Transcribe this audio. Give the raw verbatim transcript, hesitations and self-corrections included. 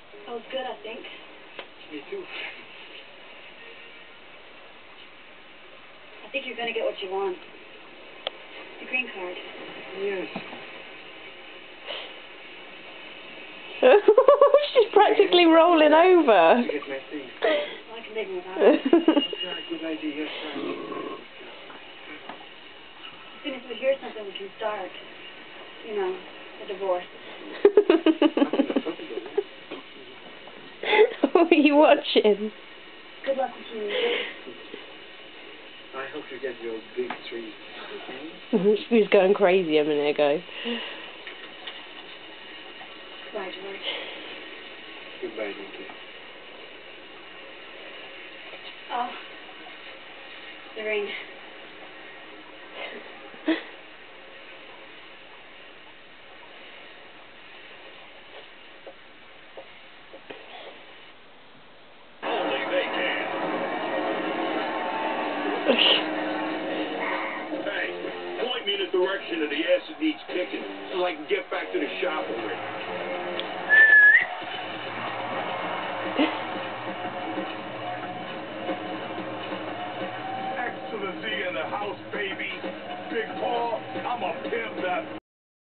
That was good, I think. Me too. I think you're gonna get what you want. The green card. Yes. She's practically rolling over. To get my things. Well, I can live without it. Yeah, good idea. Yes, sir. As soon as we hear something, we can start. You know, a divorce. What are you watching? Good luck with you. I hope you get your big treat. She was going crazy a minute ago. Goodbye, George. Goodbye, Nikki. Oh, the ring. Only they can. Hey, point me in the direction of the ass that needs kicking so I can get back to the shop already. Excellency in the house, baby. Big Paul, I'm a pimp that